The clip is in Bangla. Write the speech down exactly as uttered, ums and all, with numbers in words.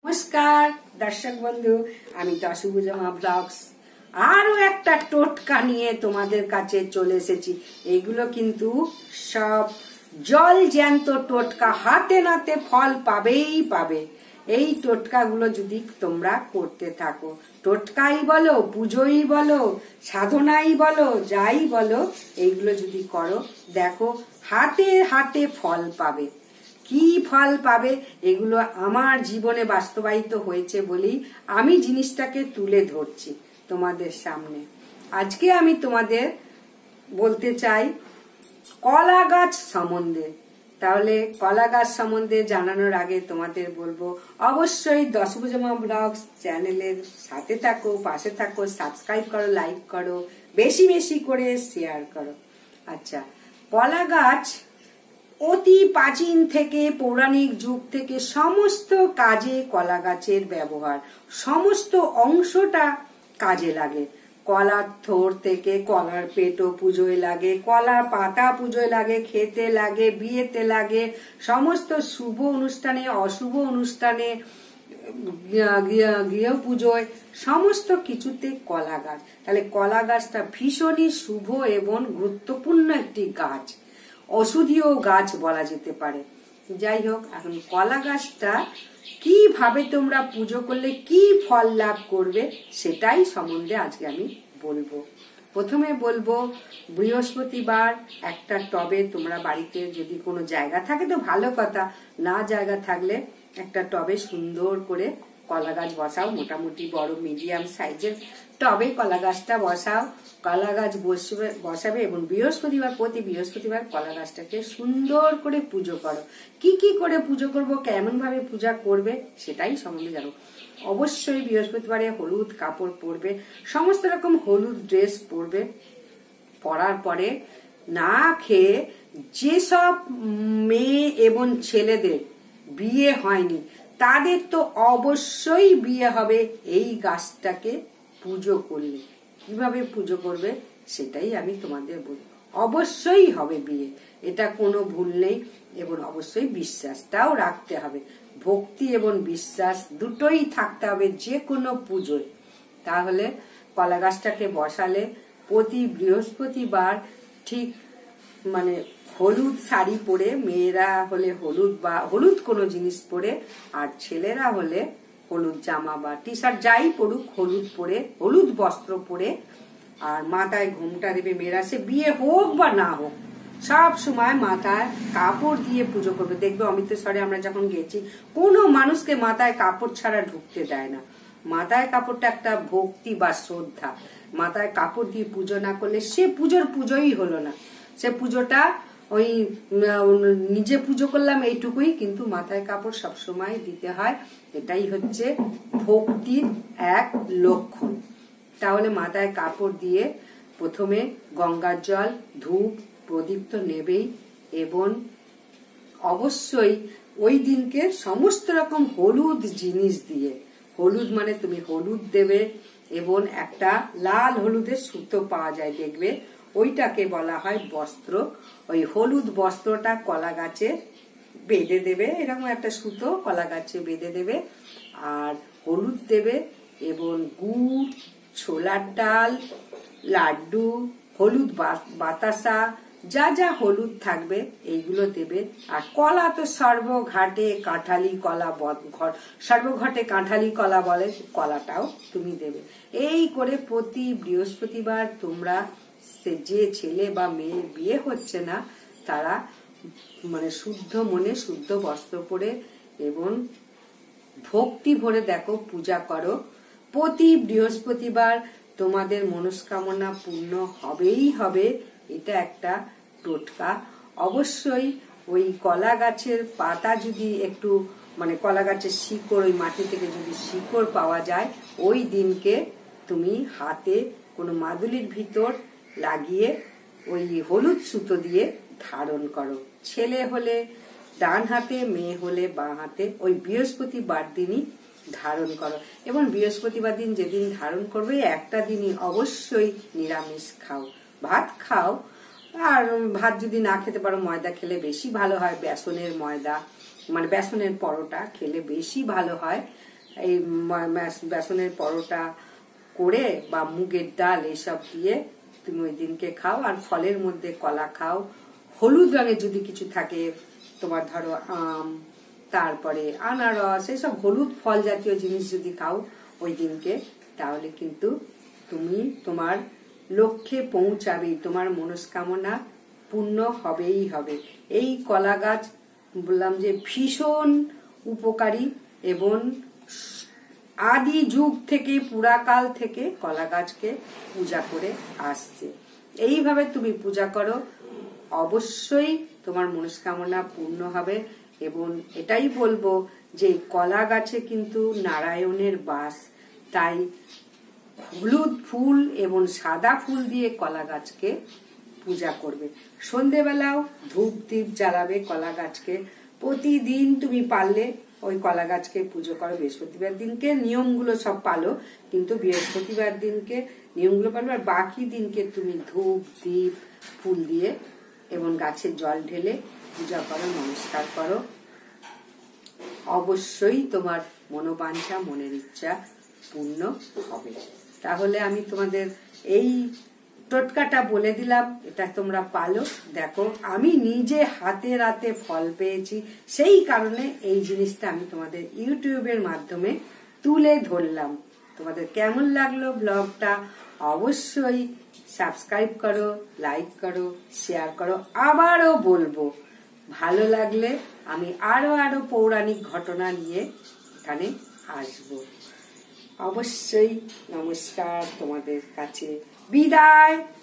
নমস্কার দর্শক বন্ধু, আমি দশভুজা ব্লগস আরো একটা টোটকা নিয়ে তোমাদের কাছে চলে এসেছি। এগুলো কিন্তু সব জল জ্যান্ত টোটকা, হাতে নাতে ফল পাবেই পাবে। এই টোটকাগুলো যদি তোমরা করতে থাকো, টোটকাই বলো, পুজোই বলো, সাধনাই বলো, যাই বলো, এইগুলো যদি করো, দেখো হাতে হাতে ফল পাবে। কি ফল পাবে, এগুলো আমার জীবনে বাস্তবায়িত হয়েছে বলেই আমি জিনিসটাকে তুলে ধরছি তোমাদের সামনে। আজকে আমি তোমাদের বলতে চাই কলা গাছ সম্বন্ধে। তাহলে কলা গাছ সম্বন্ধে জানানোর আগে তোমাদের বলবো, অবশ্যই দশভুজা ব্লগস চ্যানেলের সাথে থাকো, পাশে থাকো, সাবস্ক্রাইব করো, লাইক করো, বেশি বেশি করে শেয়ার করো। আচ্ছা, কলা গাছ অতি প্রাচীন থেকে, পৌরাণিক যুগ থেকে সমস্ত কাজে কলা গাছের ব্যবহার, সমস্ত অংশটা কাজে লাগে। কলার থোর থেকে কলার পেটও পুজোয় লাগে, কলার পাতা পুজোয় লাগে, খেতে লাগে, বিয়েতে লাগে, সমস্ত শুভ অনুষ্ঠানে, অশুভ অনুষ্ঠানে, গৃহ পুজোয়, সমস্ত কিছুতে কলা গাছ। তাহলে কলা গাছটা ভীষণই শুভ এবং গুরুত্বপূর্ণ একটি গাছ, ঔষধীয় গাছ বলা যেতে পারে। যাই হোক, এখন কলা গাছটা কিভাবে তোমরা পুজো করলে কি ফল লাভ করবে সেটাই সম্বন্ধে আজকে আমি বলবো। প্রথমে বলবো, বৃহস্পতিবার একটা টবে, তোমরা বাড়িতে যদি কোনো জায়গা থাকে তো ভালো কথা, না জায়গা থাকলে একটা টবে সুন্দর করে কলা গাছ বসাও। মোটামুটি বড় মিডিয়াম সাইজের টবে কলা গাছটা বসাও। কলা গাছ বসবে বসাবে এবং বৃহস্পতিবার, প্রতি বৃহস্পতিবার কলা গাছটাকে সুন্দর করে পুজো করো। কি কি করে পুজো করব, কেমন ভাবে পূজা করবে সেটাই সম্বন্ধে জানো। অবশ্যই বৃহস্পতিবারে হলুদ কাপড় পরবে, সমস্ত রকম হলুদ ড্রেস পরবে। পরার পরে না খেয়ে, যেসব মেয়ে এবং ছেলেদের বিয়ে হয়নি তাদের তো অবশ্যই বিয়ে হবে এই গাছটাকে পুজো করলে। কিভাবে পুজো করবে সেটাই আমি তোমাদের বলি। অবশ্যই হবে বিয়ে, এটা কোনো ভুল নেই। এবং অবশ্যই বিশ্বাসটাও রাখতে হবে, ভক্তি এবং বিশ্বাস দুটোই থাকতে হবে যে কোনো পুজোয়। তাহলে কলা গাছটাকে বসালে প্রতি বৃহস্পতিবার ঠিক মানে হলুদ শাড়ি পরে, মেয়েরা হলে হলুদ বা হলুদ কোনো জিনিস পরে, আর ছেলেরা হলে হলুদ জামা বা টি শার্ট যাই পরুক, হলুদ পরে, হলুদ বস্ত্র পরে, আর মাথায় ঘোমটা দেবে। মেয়েরা সে বিয়ে হোক বা না হোক, সব সময় মাথায় কাপড় দিয়ে পুজো করবে। দেখবে অমৃতসরে আমরা যখন গেছি, কোনো মানুষকে মাথায় কাপড় ছাড়া ঢুকতে দেয় না। মাথায় কাপড়টা একটা ভক্তি বা শ্রদ্ধা। মাথায় কাপড় দিয়ে পুজো না করলে সে পুজোর পুজোই হলো না। সে পুজোটা ওই নিজে পুজো করলাম এইটুকুই, কিন্তু মাথায় কাপড় সবসময় দিতে হয়। এটাই হচ্ছে ভক্তির এক লক্ষণ। তাহলে মাথায় কাপড় দিয়ে প্রথমে গঙ্গার জল, ধূপ, প্রদীপ তো নেবেই, এবং অবশ্যই ওই দিনকে সমস্ত রকম হলুদ জিনিস দিয়ে, হলুদ মানে তুমি হলুদ দেবে, এবং একটা লাল হলুদের সুতো পাওয়া যায় দেখবে, ওইটাকে বলা হয় বস্ত্র। ওই হলুদ বস্ত্রটা কলা গাছে বেঁধে দেবে, এরকম একটা সুতো কলা গাছে বেঁধে দেবে, আর হলুদ দেবে এবং গুড়, ছোলার ডাল, লাড্ডু, হলুদ বাতাসা, যা যা হলুদ থাকবে এইগুলো দেবে। আর কলা তো সর্বঘাটে কাঁঠালি কলা, সর্বঘাটে কাঁঠালি কলা বলে, কলাটাও তুমি দেবে। এই করে প্রতি বৃহস্পতিবার তোমরা, যে ছেলে বা মেয়ে বিয়ে হচ্ছে না তারা মানে শুদ্ধ মনে, শুদ্ধ বস্ত্র পরে এবং ভক্তি ভরে দেখো পূজা করো। প্রতি বৃহস্পতিবার তোমাদের মনস্কামনা পূর্ণ হবেই হবে। এটা একটা টোটকা। অবশ্যই ওই কলা গাছের পাতা যদি একটু মানে কলা গাছের শিকড়, ওই মাটি থেকে যদি শিকড় পাওয়া যায়, ওই দিনকে তুমি হাতে কোনো মাদুলির ভিতর লাগিয়ে ওই হলুদ সুতো দিয়ে ধারণ করো। ছেলে হলে ডান হাতে, মেয়ে হলে বাঁ হাতে, ওই বৃহস্পতিবার দিনই ধারণ করো। এবং বৃহস্পতিবার দিন যেদিন ধারণ করবে, একটা দিনই অবশ্যই নিরামিষ খাও, ভাত খাও। আর ভাত যদি না খেতে পারো, ময়দা খেলে বেশি ভালো হয়। বেসনের ময়দা মানে বেসনের পরোটা খেলে বেশি ভালো হয়। এই বেসনের পরোটা করে বা মুগের ডাল এসব দিয়ে তুমি ওই দিনকে খাও। আর ফলের মধ্যে কলা খাও, হলুদ রঙের যদি কিছু থাকে তোমার ধরো আম, তারপরে আনারস, এসব হলুদ ফল জাতীয় জিনিস যদি খাও ওই দিনকে, তাহলে কিন্তু তুমি তোমার লক্ষ্যে পৌঁছাবেই, তোমার মনস্কামনা পূর্ণ হবেই হবে। এই কলা গাছ বললাম যে ভীষণ উপকারী এবং আদি যুগ থেকে পুরাকাল থেকে কলা গাছকে পূজা করে আসছে। এইভাবে তুমি পূজা করো, অবশ্যই তোমার মনস্কামনা পূর্ণ হবে। এবং এটাই বলবো যে কলা গাছে কিন্তু নারায়ণের বাস, তাই হলুদ ফুল এবং সাদা ফুল দিয়ে কলা গাছকে পূজা করবে। সন্ধেবেলাও ধূপ দ্বীপ জ্বালাবে কলা গাছকে। প্রতিদিন তুমি পারলে ওই কলা গাছকে পুজো করো। বৃহস্পতিবার দিনকে নিয়মগুলো সব পালো, কিন্তু বৃহস্পতিবার দিনকে নিয়মগুলো পালো, আর বাকি দিনকে তুমি ধূপ দ্বীপ ফুল দিয়ে এবং গাছের জল ঢেলে পূজা করো, নমস্কার করো। অবশ্যই তোমার মনোবাঞ্ছা মনের ইচ্ছা পূর্ণ হবে। তাহলে আমি তোমাদের এই টোটকাটা বলে দিলাম, এটা তোমরা পালো। দেখো আমি নিজে হাতে রাতে ফল পেয়েছি, সেই কারণে এই জিনিসটা আমি তোমাদের ইউটিউবের মাধ্যমে তুলে ধরলাম। তোমাদের কেমন লাগলো ব্লগটা অবশ্যই সাবস্ক্রাইব করো, লাইক করো, শেয়ার করো। আবারও বলবো, ভালো লাগলে আমি আরো আরো পৌরাণিক ঘটনা নিয়ে এখানে আসবো। অবশ্যই নমস্কার, তোমাদের কাছে বিদায়।